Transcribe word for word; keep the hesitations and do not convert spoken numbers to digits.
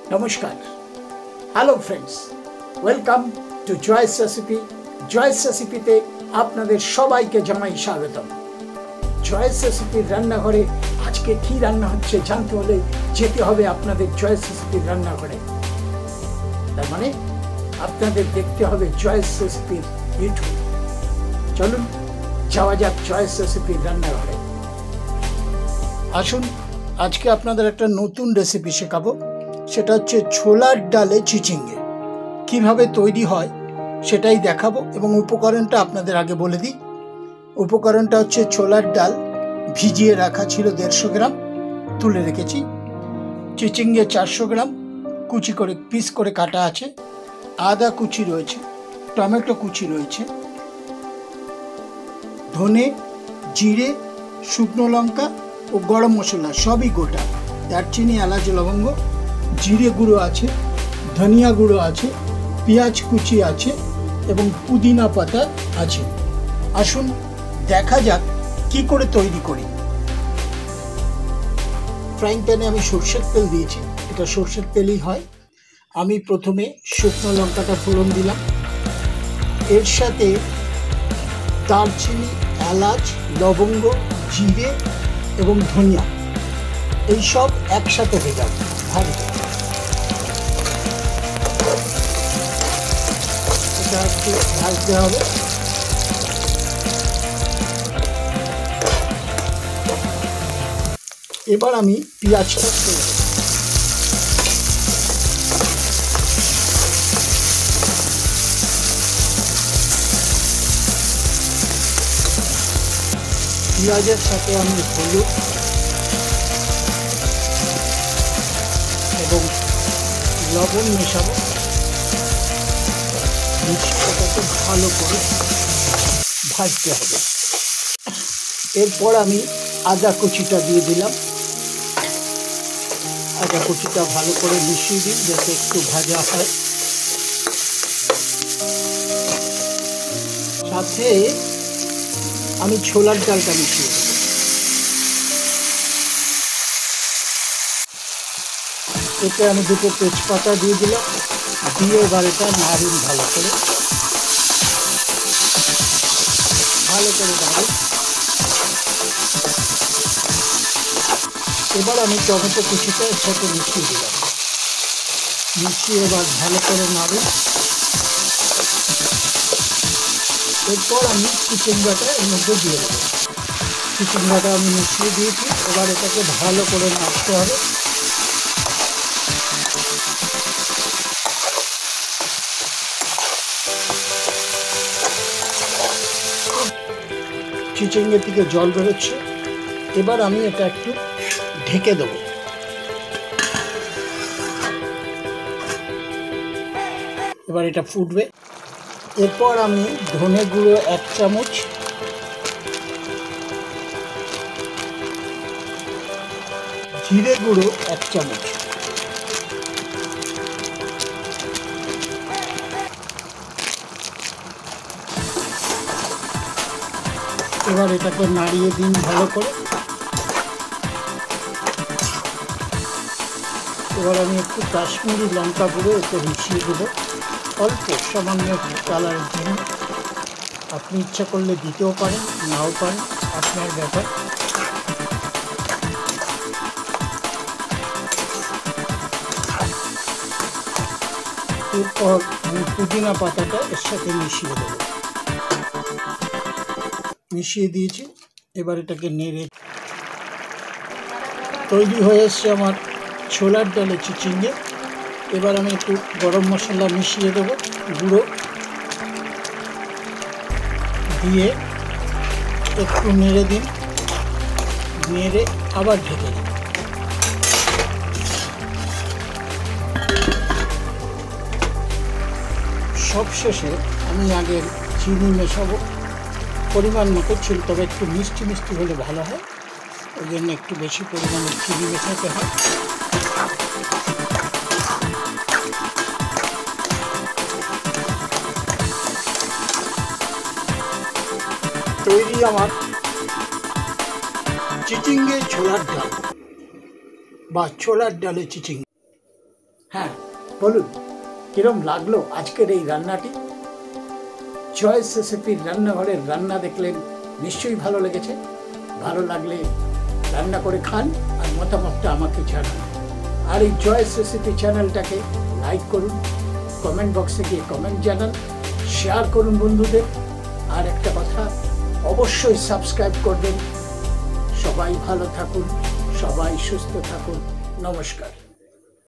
নমস্কার, hello friends, welcome to Joy's recipe. জয়েস রেসিপিতে আপনাদের সবাইকে জানাই স্বাগতম। জয়েস রেসিপির রান্নাঘরে আজকে কি রান্না হচ্ছে জানতে হলে যেতে হবে আপনাদের জয়েস রেসিপির রান্নাঘরে। তার মানে আপনাদের দেখতে হবে জয়েস রেসিপির ইউটিউব। চলুন যাওয়া যাক জয়েস রেসিপির রান্নাঘরে। আসুন, আজকে আপনাদের একটা নতুন রেসিপি শেখাবো। সেটা হচ্ছে ছোলার ডালে চিচিঙ্গে। কিভাবে তৈরি হয় সেটাই দেখাবো এবং উপকরণটা আপনাদের আগে বলে দিই। উপকরণটা হচ্ছে ছোলার ডাল ভিজিয়ে রাখা ছিল দেড়শো গ্রাম, তুলে রেখেছি। চিচিঙ্গে চারশো গ্রাম কুচি করে পিস করে কাটা আছে। আদা কুচি রয়েছে, টমেটো কুচি রয়েছে, ধনে, জিরে, শুকনো লঙ্কা ও গরম মশলা সবই গোটা। দারচিনি, এলাচ, লবঙ্গ, জিরে গুঁড়ো আছে, ধনিয়া গুঁড়ো আছে, পেঁয়াজ কুচি আছে এবং পুদিনা পাতা আছে। আসুন দেখা যাক কি করে তৈরি করি। ফ্রাইং প্যানে আমি সর্ষের তেল দিয়েছি, এটা সর্ষের তেলই হয়। আমি প্রথমে শুকনো লঙ্কাটা ফোড়ন দিলাম, এর সাথে দারচিনি, এলাচ, লবঙ্গ, জিরে এবং ধনিয়া এই সব একসাথে ভেজাব ভাজবো। এটা একটু ভাজতে হবে। এবার আমি পেঁয়াজটা ছেড়ে দেব। পেঁয়াজের সাথে আমি হলুদ এবং লবণ মেশাবো। মিশ্রণটাকে ভালো করে ভাজতে হবে। এরপর আমি আদা কুচিটা দিয়ে দিলাম। আদা কুচিটা ভালো করে মিশিয়ে দিই যাতে একটু ভাজা হয়। সাথে আমি ছোলার ডালটা মিশিয়ে দেব। এতে আমি দুটো তেজপাতা দিয়ে দিলাম, দিয়ে এবার এটা নাড়ুন ভালো করে ভালো করে নাড়ুন। এবার আমি টমেটো কুচিটা এর সাথে মিশিয়ে দিলাম, মিশিয়ে এবার ভালো করে নাড়ুন। এরপর আমি চিচিঙ্গাটা এর মধ্যে দিয়ে দেবো। চিচিঙ্গাটা আমি মিশিয়ে দিয়েছি, এবার এটাকে ভালো করে নাড়তে হবে। চিচিঙ্গা থেকে জল বেরোচ্ছে, এবার আমি এটা একটু ঢেকে দেবো। এবার এটা ফুটবে। এরপর আমি ধনে গুঁড়ো এক চামচ, জিরে গুঁড়ো এক চামচ, এবার এটাকে নাড়িয়ে দিন ভালো করে। এবার আমি একটু কাশ্মীরি লঙ্কা গুঁড়ো এতে মিশিয়ে দেবো, অল্প সামান্য একটু কালারের জন্য। আপনি ইচ্ছা করলে দিতেও পারেন, নাও পারেন, আপনার ব্যাপার। এরপর আমি পুদিনা পাতাটা এর সাথে মিশিয়ে দেবো। মিশিয়ে দিয়েছি, এবার এটাকে নেড়ে তৈরি হয়ে এসছে আমার ছোলার ডালে চিচিঙ্গে। এবার আমি একটু গরম মশলা মিশিয়ে দেবো গুঁড়ো, দিয়ে একটু নেড়ে দিন, নেড়ে আবার ঢেকে দিন। সবশেষে আমি আগে চিনি মেশাবো পরিমাণ মতো। ছিল তবে একটু মিষ্টি মিষ্টি হলে ভালো হয়, ওই জন্য একটু বেশি পরিমাণে চিনি মেশাতে হয়। তৈরি আমার চিচিঙ্গে ছোলার ডাল বা ছোলার ডালে চিচিঙ্গে। হ্যাঁ, বলুন কিরম লাগলো আজকের এই রান্নাটি? চয়েস রেসিপির রান্নাঘরের রান্না দেখলেন, নিশ্চয়ই ভালো লেগেছে। ভালো লাগলে রান্না করে খান আর মতামতটা আমাকে জানান। আর এই চয়েস রেসিপি চ্যানেলটাকে লাইক করুন, কমেন্ট বক্সে গিয়ে কমেন্ট জানান, শেয়ার করুন বন্ধুদের। আর একটা কথা, অবশ্যই সাবস্ক্রাইব করবেন। সবাই ভালো থাকুন, সবাই সুস্থ থাকুন। নমস্কার।